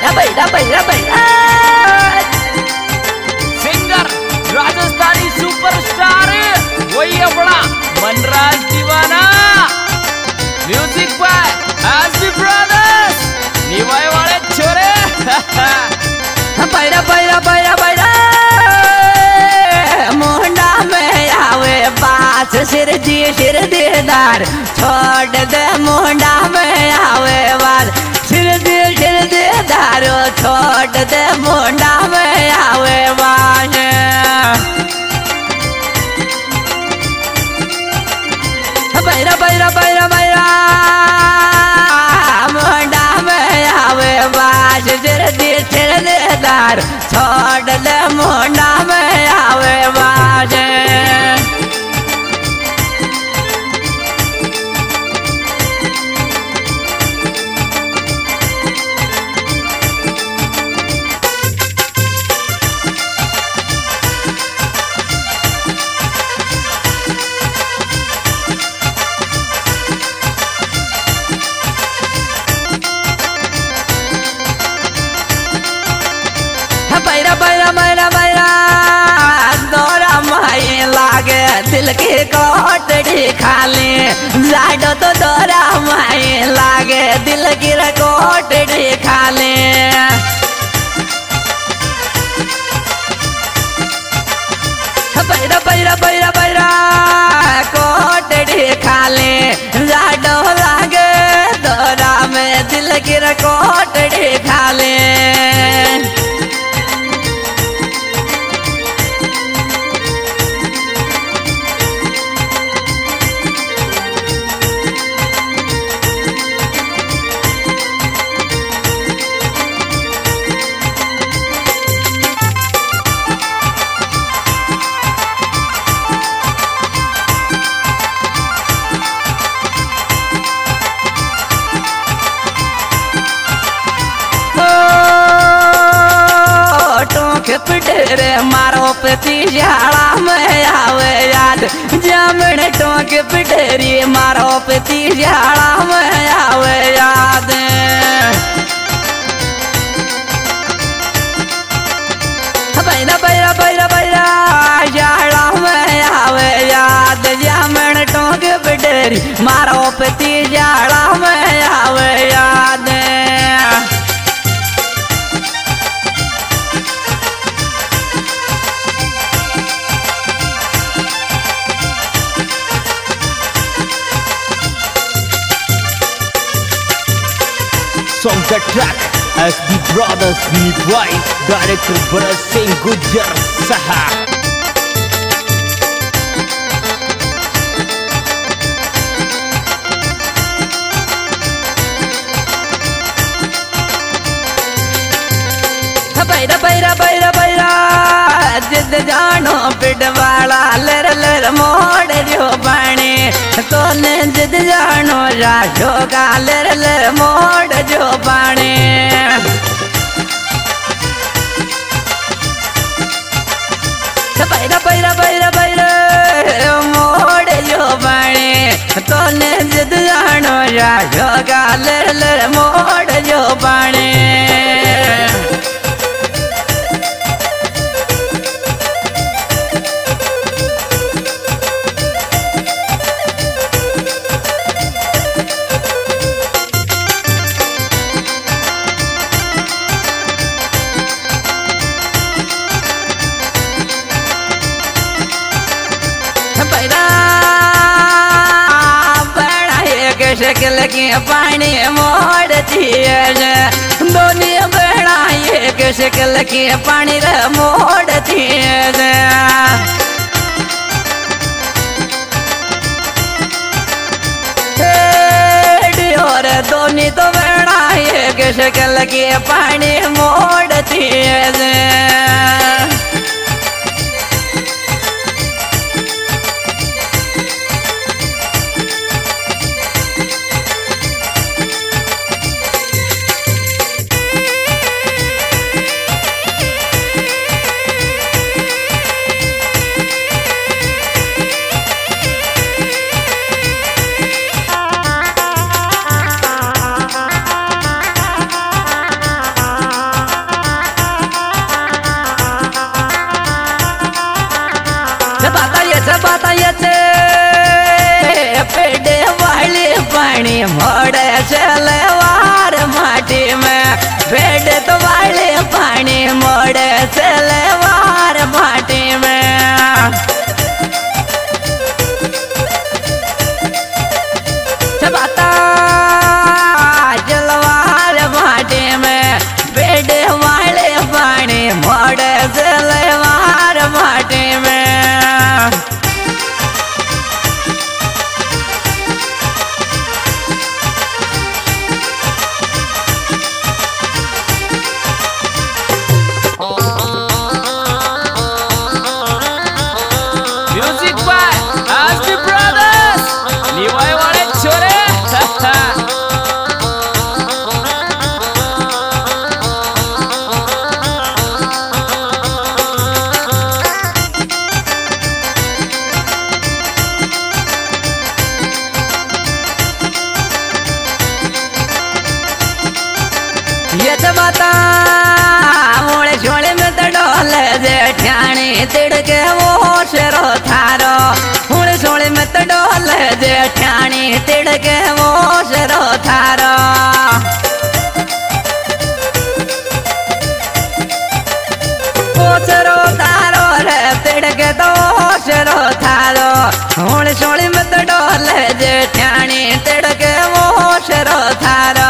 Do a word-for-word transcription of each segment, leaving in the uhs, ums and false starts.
बैरा बैरा बैरा singer Rajasthani superstar वही अपना Manraj Deewana. Music by SB brothers Niwai वाले छोरे। बैरा बैरा बैरा बैरा मुंडा में आवे बास सिर दी सिर दीदार छोड़ दे मुंडा में आवे बास सिर दी सिर दीदार छोड़ दे मुंडा में आवे बास। बैरा बैरा बैरा बैरा मुंडा में आवे बास सिर दी सिर दीदार छोड़ दे मुंडा में आवे बास। बैरा बैरा बैरा बैरा दौरा माई लागे दिल की कोटड़ी खाली जाडो तो दौरा माई लागे दिल की कोटड़ी खाली। बैरा बैरा बैरा बैरा कोटड़ी खाली जाडो लागे दौरा में दिल की कोटड़ी खाली। पिटेरे मारो पति झाड़ा में आवे याद जामन टोंक पिटेरी मारो पति झाड़ा में आवे याद। बैरा बैरा बैरा बैरा झाड़ा में आवे याद जामन टोंक पिटेरी मारो पति झाड़ा में आवे याद। Song the track S B Brothers Niwai Director Bharat Singh Gujjar Saha। बैरा बैरा बैरा बैरा जिद जानो पिटवाला लर लर मोड़ जो पानी तोने जिद जानो राजो का लर लर मोड़ जो पानी। बैरा बैरा बैरा बैरा मोड़ जो पानी तोने जिद जानो राजो का लर लर मोड़ जो पानी। शक्ल की पानी मोड़ती है दोनों बड़ा एक शक्ल की पानी मोड़ती है। और दोनों तो बड़ा एक शक्ल की पानी मोड़ती है। बता मोड़े छोड़े में तो डोल जेठानी तिड़के वो शेरो थारो मोड़े छोड़े में तो डोल जेठानी तिड़के वो शेरो थारो शेरो थारो रे तिड़के तो शेरो थारो मोड़े छोड़े में तो डोल जेठानी तिड़के वो शेरो थारो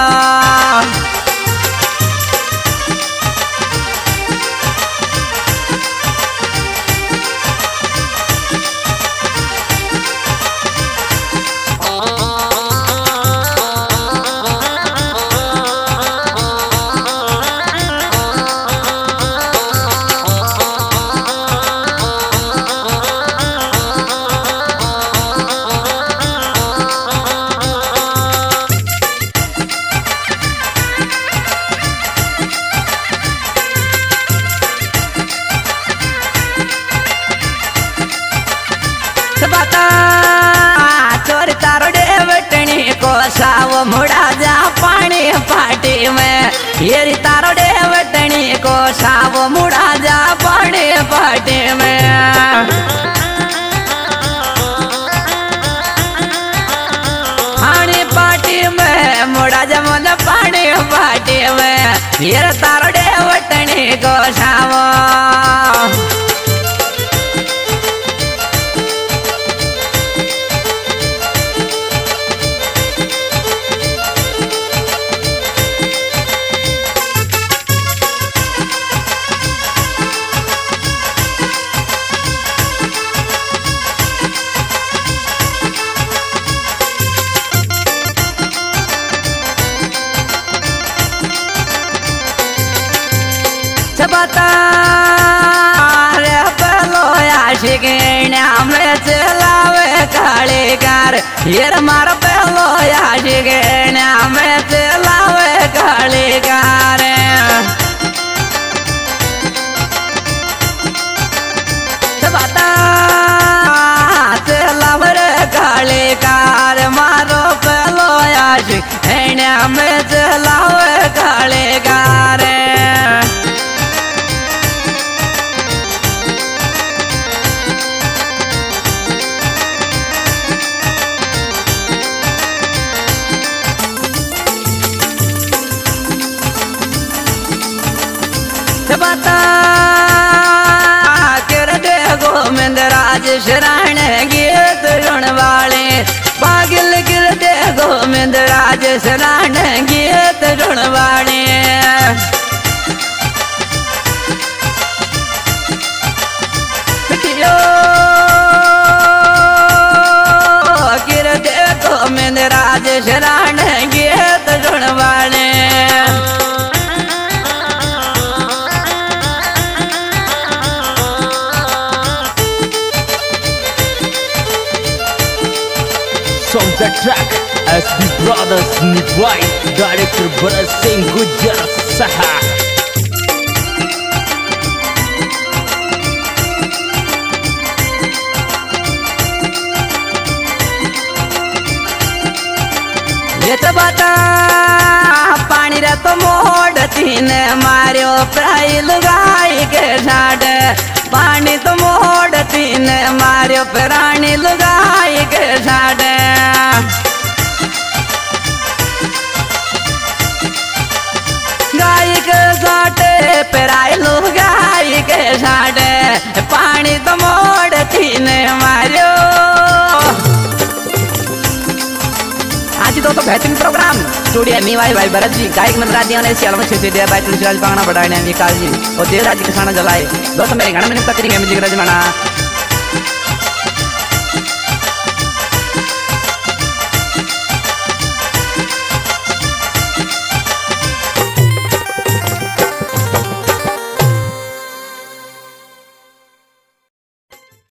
बता चोर तारो डेवटनी को साव मुड़ा जा पानी पाटी में ये तारो डेवटनी को साव मुड़ा जा पानी पाटी में पानी पाटी में मुड़ा जा मन पानी पाटी में ये तारो डेवटनी को साव बता रे पलो आशिकिया में चलावे कालीकार ये मार पलो आशिकिया में चलावे कालीकार बता चलावे कालीकार मारो पलो आशिकिया में चलावे कालीकार बता कर दे गोविंद राज शरण गीत रण वाले पागल कर दे गोविंद राज शरण गीत रण वाले कर दे गोविंद राज शरण गीत रण वाले From the track S B Brothers Nibwai, director Bharat Singh Gujjar Saha. ये तो बता पानी रे तो मोड़ तीन मारियो प्राय लुगाई के झाड़ पानी तो मोड़ तीन मारियो प्राणी लुगाई के झाड़ गाय के झाटे पेराई लुगाई के झाड़ पानी तो मोड़ तीन मारियो आज तो बेहतरीन प्रोग्राम स्टूडियो मी भाई भाई भरत जी गायक मंत्रादियों ने सियाल में छेद दिया बाइट तुलसीराज पांगना बढ़ाने विकास जी और देवराज जी किसान जलाए दोस्तों मेरे गाने में तकरीर है म्यूजिक रजमाना